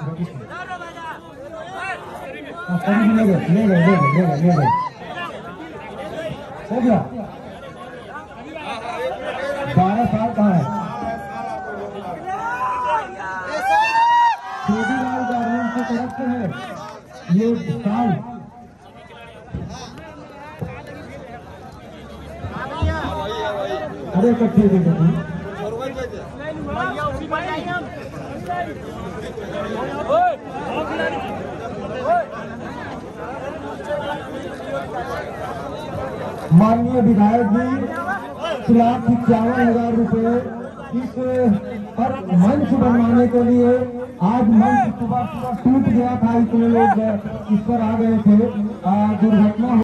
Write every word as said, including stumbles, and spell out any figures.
ले गए ले गए ले गए ले गए ले गए हो गया। बारह साल कहाँ है? केजरीवाल गवर्नमेंट की तरफ से है ये साल। अरे इकट्ठे दे दो माननीय विधायक जी एक लाख इक्यावन हजार रुपए इस पर मंच बनवाने के लिए आज मंच सुबह सुबह टूट गया था, इतने लोग इस पर आ गए थे, दुर्घटना